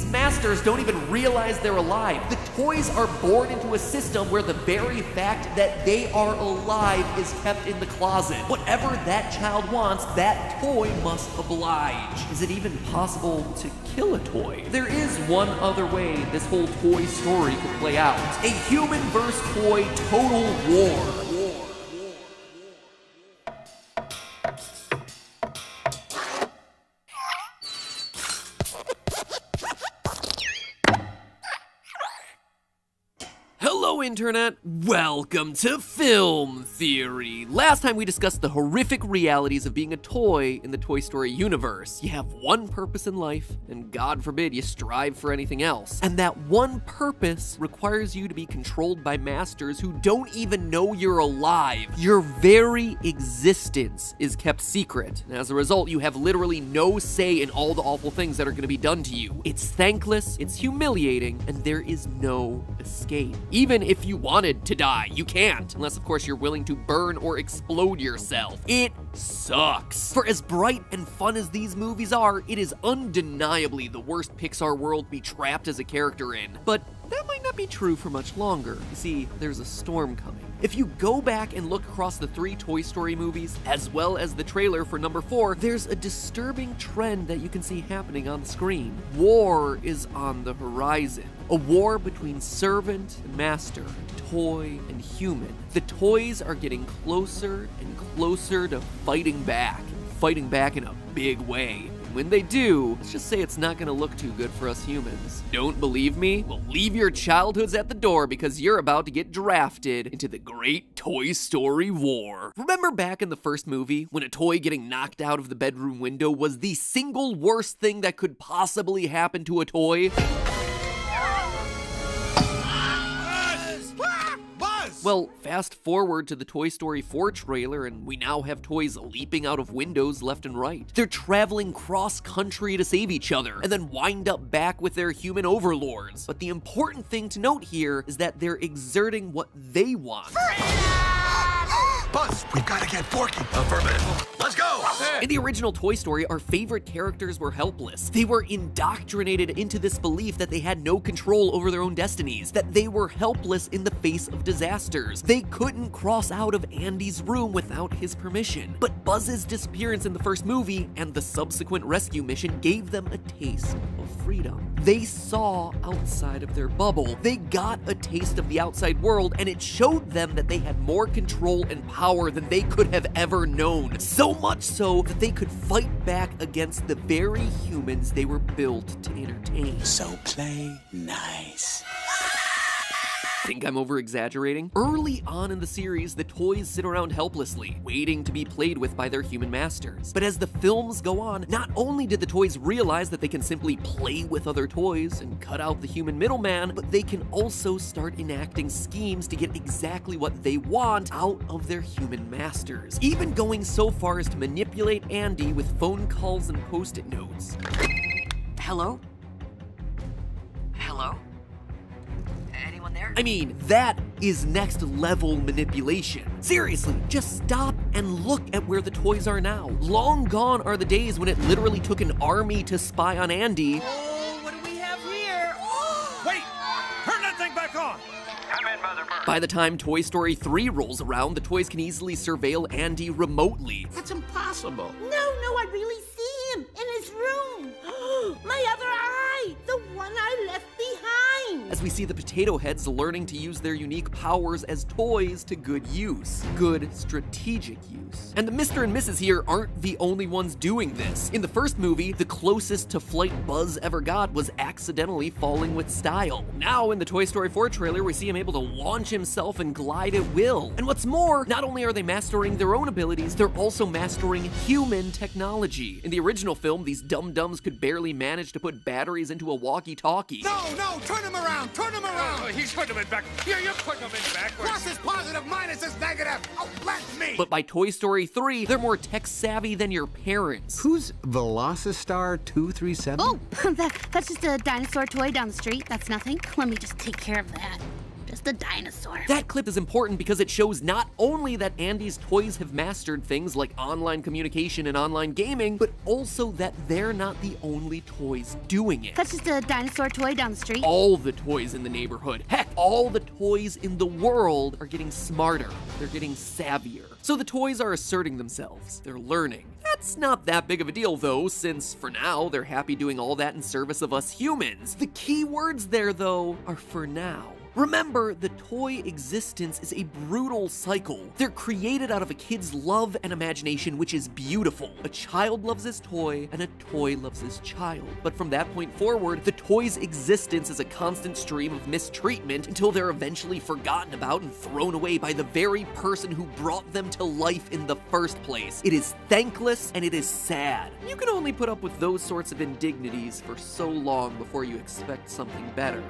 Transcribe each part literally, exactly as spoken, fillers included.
masters don't even realize they're alive. The toys are born into a system where the very fact that they are alive is kept in the closet. Whatever that child wants, that toy must oblige. Is it even possible to kill a toy? There is one other way this whole toy story could play out. A human versus toy total war. Hello, Internet. Welcome to Film Theory. Last time we discussed the horrific realities of being a toy in the Toy Story universe. You have one purpose in life, and God forbid you strive for anything else. And that one purpose requires you to be controlled by masters who don't even know you're alive. Your very existence is kept secret. And as a result, you have literally no say in all the awful things that are going to be done to you. It's thankless, it's humiliating, and there is no escape. Even if you wanted to die, you can't, unless of course you're willing to burn or explode yourself. It sucks. For as bright and fun as these movies are, it is undeniably the worst Pixar world to be trapped as a character in. But that might not be true for much longer. You see, there's a storm coming. If you go back and look across the three Toy Story movies, as well as the trailer for number four, there's a disturbing trend that you can see happening on the screen. War is on the horizon. A war between servant and master, toy and human. The toys are getting closer and closer to fighting back, fighting back in a big way. When they do, let's just say it's not gonna look too good for us humans. Don't believe me? Well, leave your childhoods at the door because you're about to get drafted into the great Toy Story war. Remember back in the first movie when a toy getting knocked out of the bedroom window was the single worst thing that could possibly happen to a toy? Well, fast forward to the Toy Story four trailer and we now have toys leaping out of windows left and right. They're traveling cross-country to save each other and then wind up back with their human overlords. But the important thing to note here is that they're exerting what they want. Buzz, we've got to get Forky. Affirmative. Let's go! In the original Toy Story, our favorite characters were helpless. They were indoctrinated into this belief that they had no control over their own destinies, that they were helpless in the face of disasters. They couldn't cross out of Andy's room without his permission. But Buzz's disappearance in the first movie and the subsequent rescue mission gave them a taste of freedom. They saw outside of their bubble. They got a taste of the outside world, and it showed them that they had more control and power than they could have ever known. So much so that they could fight back against the very humans they were built to entertain. So play nice. Think I'm over-exaggerating? Early on in the series, the toys sit around helplessly, waiting to be played with by their human masters. But as the films go on, not only did the toys realize that they can simply play with other toys and cut out the human middleman, but they can also start enacting schemes to get exactly what they want out of their human masters. Even going so far as to manipulate Andy with phone calls and post-it notes. Hello? Hello? Anyone there? I mean, that is next level manipulation. Seriously, just stop and look at where the toys are now. Long gone are the days when it literally took an army to spy on Andy. Oh, what do we have here? Oh. Wait! Turn that thing back on! Come in, Mother Bird. By the time Toy Story three rolls around, the toys can easily surveil Andy remotely. That's impossible. No, no, I really see him in his room. My other eye, the one I left behind. As we see the Potato Heads learning to use their unique powers as toys to good use. Good strategic use. And the Mister and Missus here aren't the only ones doing this. In the first movie, the closest to flight Buzz ever got was accidentally falling with style. Now in the Toy Story four trailer, we see him able to launch himself and glide at will. And what's more, not only are they mastering their own abilities, they're also mastering human technology. In the original film, these dum-dums could barely manage to put batteries into a walkie-talkie. No, no, turn him around, turn him around! Oh, he's putting him in back. Here, you're putting him in backwards. Plus is positive, minus is negative. Oh, let me! But by Toy Story three, they're more tech-savvy than your parents. Who's Velocitar two three seven? Oh, that, that's just a dinosaur toy down the street. That's nothing. Let me just take care of that. just a dinosaur. That clip is important because it shows not only that Andy's toys have mastered things like online communication and online gaming, but also that they're not the only toys doing it. That's just a dinosaur toy down the street. All the toys in the neighborhood, heck, all the toys in the world are getting smarter. They're getting savvier. So the toys are asserting themselves. They're learning. That's not that big of a deal though, since for now, they're happy doing all that in service of us humans. The key words there though are for now. Remember, the toy existence is a brutal cycle. They're created out of a kid's love and imagination, which is beautiful. A child loves his toy, and a toy loves his child. But from that point forward, the toy's existence is a constant stream of mistreatment until they're eventually forgotten about and thrown away by the very person who brought them to life in the first place. It is thankless, and it is sad. You can only put up with those sorts of indignities for so long before you expect something better.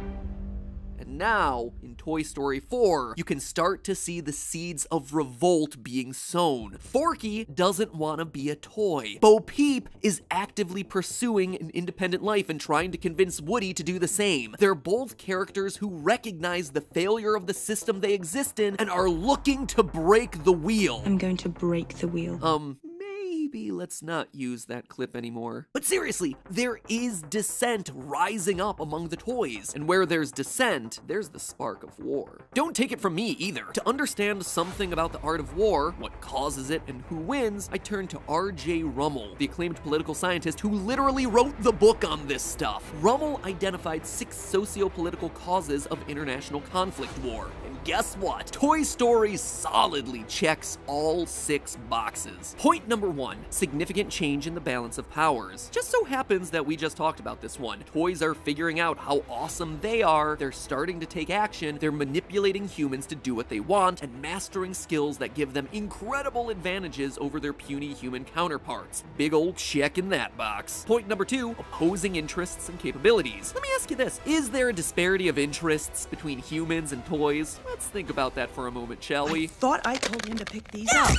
And now, in Toy Story four, you can start to see the seeds of revolt being sown. Forky doesn't want to be a toy. Bo Peep is actively pursuing an independent life and trying to convince Woody to do the same. They're both characters who recognize the failure of the system they exist in and are looking to break the wheel. I'm going to break the wheel. Um... Maybe let's not use that clip anymore. But seriously, there is dissent rising up among the toys, and where there's dissent, there's the spark of war. Don't take it from me either. To understand something about the art of war, what causes it, and who wins, I turn to R J Rummel, the acclaimed political scientist who literally wrote the book on this stuff. Rummel identified six socio-political causes of international conflict war. And guess what? Toy Story solidly checks all six boxes. Point number one. Significant change in the balance of powers. Just so happens that we just talked about this one. Toys are figuring out how awesome they are, they're starting to take action, they're manipulating humans to do what they want, and mastering skills that give them incredible advantages over their puny human counterparts. Big old check in that box. Point number two, opposing interests and capabilities. Let me ask you this, is there a disparity of interests between humans and toys? Let's think about that for a moment, shall we? I thought I told him to pick these up.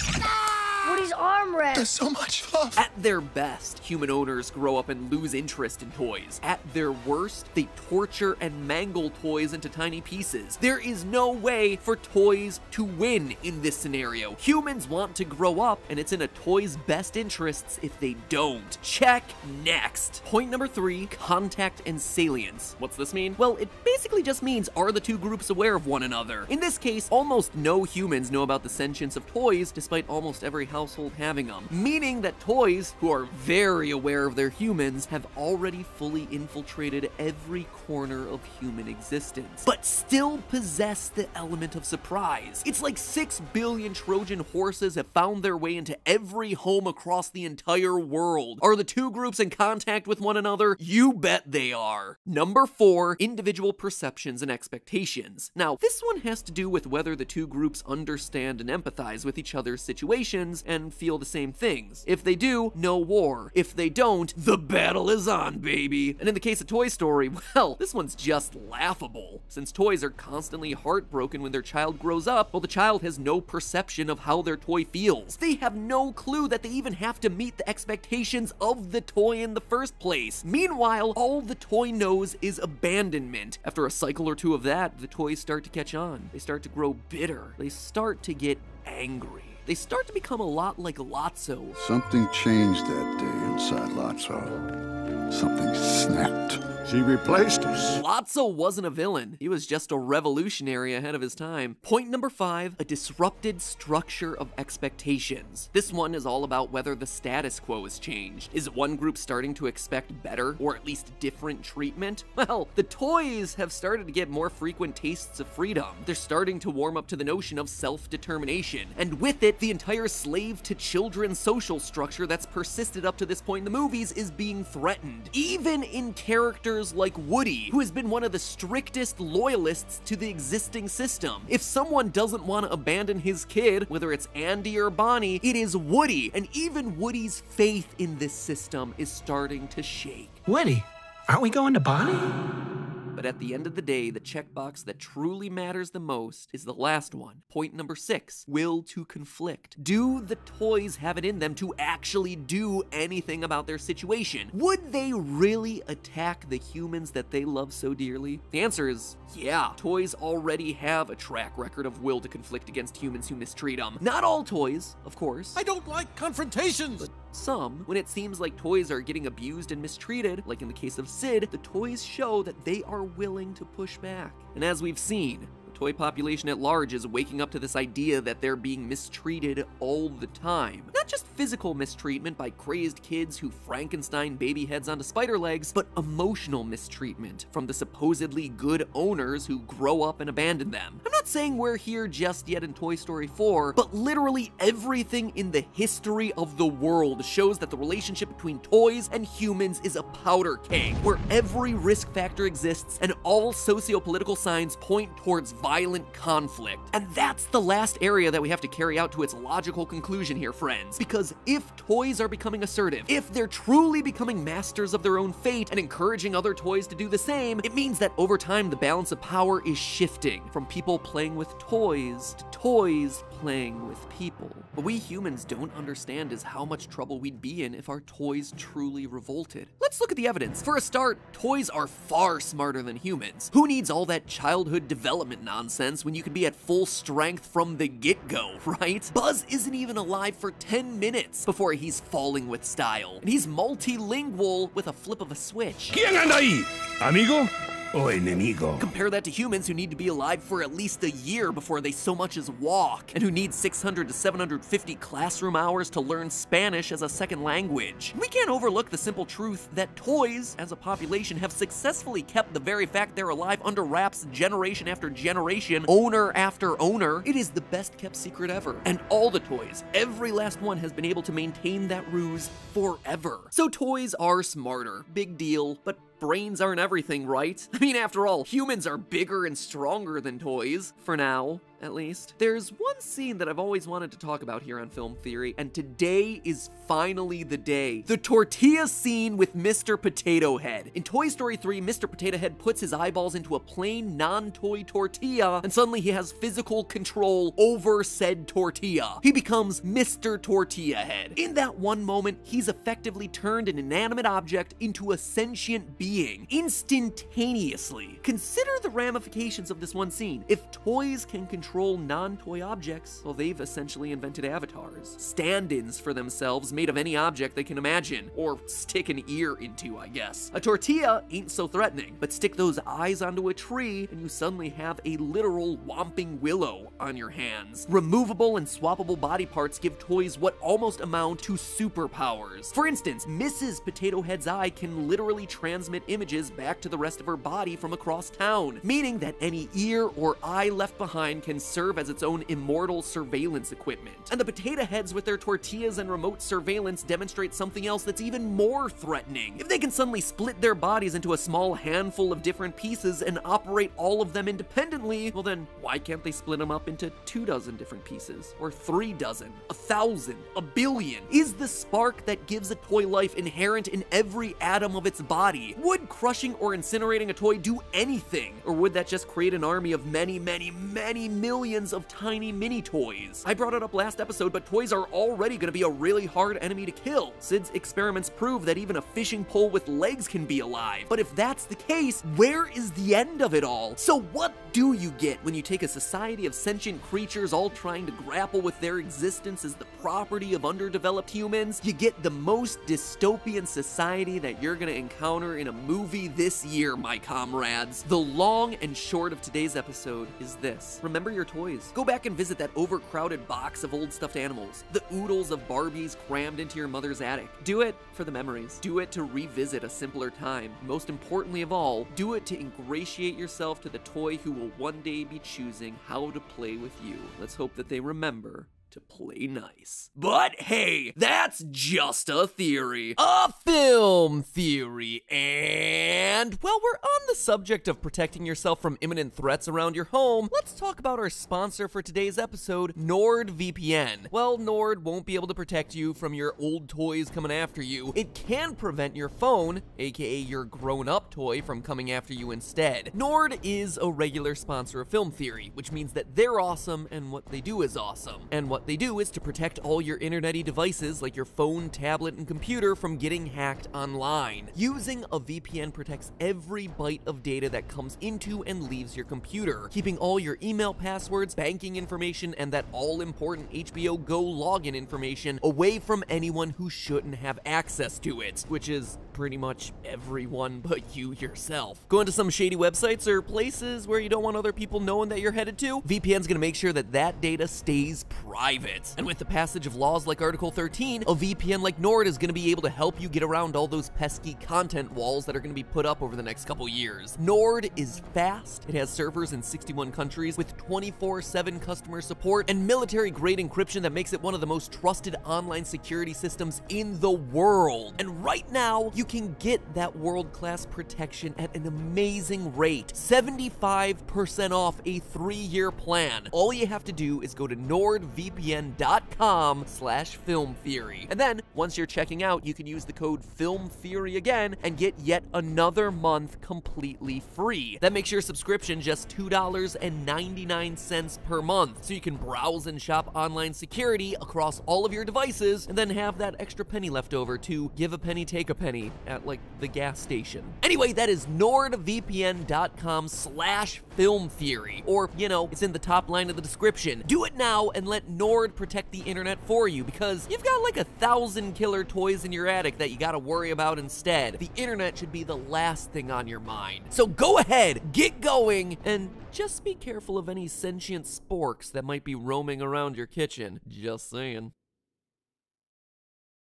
Woody's arm rests. There's so much fluff. At their best, human owners grow up and lose interest in toys. At their worst, they torture and mangle toys into tiny pieces. There is no way for toys to win in this scenario. Humans want to grow up, and it's in a toy's best interests if they don't. Check next. Point number three, contact and salience. What's this mean? Well, it basically just means, are the two groups aware of one another? In this case, almost no humans know about the sentience of toys, despite almost every household having them, meaning that toys, who are very aware of their humans, have already fully infiltrated every corner of human existence, but still possess the element of surprise. It's like six billion Trojan horses have found their way into every home across the entire world. Are the two groups in contact with one another? You bet they are. Number four, individual perceptions and expectations. Now, this one has to do with whether the two groups understand and empathize with each other's situations and feel the same things. If they do, no war. If they don't, the battle is on, baby. And in the case of Toy Story, well, this one's just laughable. Since toys are constantly heartbroken when their child grows up, well, the child has no perception of how their toy feels. They have no clue that they even have to meet the expectations of the toy in the first place. Meanwhile, all the toy knows is abandonment. After a cycle or two of that, the toys start to catch on. They start to grow bitter. They start to get angry. They start to become a lot like Lotso. Something changed that day inside Lotso. Something snapped. She replaced us. Lotso wasn't a villain. He was just a revolutionary ahead of his time. Point number five, a disrupted structure of expectations. This one is all about whether the status quo has changed. Is one group starting to expect better, or at least different treatment? Well, the toys have started to get more frequent tastes of freedom. They're starting to warm up to the notion of self-determination. And with it, the entire slave-to-children social structure that's persisted up to this point in the movies is being threatened. Even in characters like Woody, who has been one of the strictest loyalists to the existing system. If someone doesn't want to abandon his kid, whether it's Andy or Bonnie, it is Woody, and even Woody's faith in this system is starting to shake. Woody, aren't we going to Bonnie? But at the end of the day, the checkbox that truly matters the most is the last one. Point number six, will to conflict. Do the toys have it in them to actually do anything about their situation? Would they really attack the humans that they love so dearly? The answer is yeah. Toys already have a track record of will to conflict against humans who mistreat them. Not all toys, of course. I don't like confrontations. But some, when it seems like toys are getting abused and mistreated, like in the case of Sid, the toys show that they are willing to push back. And as we've seen, the toy population at large is waking up to this idea that they're being mistreated all the time. Not just physical mistreatment by crazed kids who Frankenstein baby heads onto spider legs, but emotional mistreatment from the supposedly good owners who grow up and abandon them. I'm not saying we're here just yet in Toy Story four, but literally everything in the history of the world shows that the relationship between toys and humans is a powder keg, where every risk factor exists and all socio-political signs point towards violent conflict. And that's the last area that we have to carry out to its logical conclusion here, friends. Because if toys are becoming assertive, if they're truly becoming masters of their own fate and encouraging other toys to do the same, it means that over time the balance of power is shifting from people playing with toys to toys playing with people. What we humans don't understand is how much trouble we'd be in if our toys truly revolted. Let's look at the evidence. For a start, toys are far smarter than humans. Who needs all that childhood development nonsense when you can be at full strength from the get-go, right? Buzz isn't even alive for ten minutes before he's falling with style. And he's multilingual with a flip of a switch. ¿Quién anda ahí? ¿Amigo o enemigo? Compare that to humans who need to be alive for at least a year before they so much as walk, and who need six hundred to seven hundred fifty classroom hours to learn Spanish as a second language. We can't overlook the simple truth that toys, as a population, have successfully kept the very fact they're alive under wraps generation after generation, owner after owner. It is the best kept secret ever. And all the toys, every last one, has been able to maintain that ruse forever. So toys are smarter, big deal, but brains aren't everything, right? I mean, after all, humans are bigger and stronger than toys, for now, at least. There's one scene that I've always wanted to talk about here on Film Theory, and today is finally the day. The tortilla scene with Mister Potato Head. In Toy Story three, Mister Potato Head puts his eyeballs into a plain, non-toy tortilla, and suddenly he has physical control over said tortilla. He becomes Mister Tortilla Head. In that one moment, he's effectively turned an inanimate object into a sentient being, instantaneously. Consider the ramifications of this one scene. If toys can control non-toy objects, well, they've essentially invented avatars. Stand-ins for themselves made of any object they can imagine, or stick an ear into, I guess. A tortilla ain't so threatening, but stick those eyes onto a tree and you suddenly have a literal whomping willow on your hands. Removable and swappable body parts give toys what almost amount to superpowers. For instance, Missus Potato Head's eye can literally transmit images back to the rest of her body from across town, meaning that any ear or eye left behind can serve as its own immortal surveillance equipment. And the potato heads with their tortillas and remote surveillance demonstrate something else that's even more threatening. If they can suddenly split their bodies into a small handful of different pieces and operate all of them independently, well then, why can't they split them up into two dozen different pieces? Or three dozen? A thousand? A billion? Is the spark that gives a toy life inherent in every atom of its body? Would crushing or incinerating a toy do anything? Or would that just create an army of many, many, many millions of tiny mini toys? I brought it up last episode, but toys are already going to be a really hard enemy to kill. Sid's experiments prove that even a fishing pole with legs can be alive. But if that's the case, where is the end of it all? So what do you get when you take a society of sentient creatures all trying to grapple with their existence as the property of underdeveloped humans? You get the most dystopian society that you're going to encounter in a movie this year, my comrades. The long and short of today's episode is this. Remember your toys. Go back and visit that overcrowded box of old stuffed animals, the oodles of Barbies crammed into your mother's attic. Do it for the memories. Do it to revisit a simpler time. Most importantly of all, do it to ingratiate yourself to the toy who will one day be choosing how to play with you. Let's hope that they remember to play nice. But hey, that's just a theory. A film theory, and And while we're on the subject of protecting yourself from imminent threats around your home, let's talk about our sponsor for today's episode, NordVPN. Well, Nord won't be able to protect you from your old toys coming after you. It can prevent your phone, aka your grown-up toy, from coming after you instead. Nord is a regular sponsor of Film Theory, which means that they're awesome and what they do is awesome. And what they do is to protect all your internet-y devices like your phone, tablet, and computer from getting hacked online. Using a V P N protects every byte of data that comes into and leaves your computer, keeping all your email passwords, banking information, and that all-important H B O Go login information away from anyone who shouldn't have access to it, which is pretty much everyone but you yourself. Going to some shady websites or places where you don't want other people knowing that you're headed to, V P N's gonna make sure that that data stays private. And with the passage of laws like Article thirteen, a V P N like Nord is gonna be able to help you get around all those pesky content walls that are gonna be put up over the next couple years. Nord is fast, it has servers in sixty-one countries with twenty-four seven customer support and military-grade encryption that makes it one of the most trusted online security systems in the world. And right now, you can get that world-class protection at an amazing rate, seventy-five percent off a three-year plan. All you have to do is go to nordvpn.com slash filmtheory. And then, once you're checking out, you can use the code FILMTHEORY again and get yet another month completely free. That makes your subscription just two dollars and ninety-nine cents per month, so you can browse and shop online security across all of your devices and then have that extra penny left over to give a penny, take a penny at like the gas station. Anyway, that is nordvpn.com slash film theory, or you know, it's in the top line of the description. Do it now and let Nord protect the internet for you, because you've got like a thousand killer toys in your attic that you gotta worry about instead. The internet should be the last thing on your mind. So go ahead, get going, and just be careful of any sentient sporks that might be roaming around your kitchen. Just saying.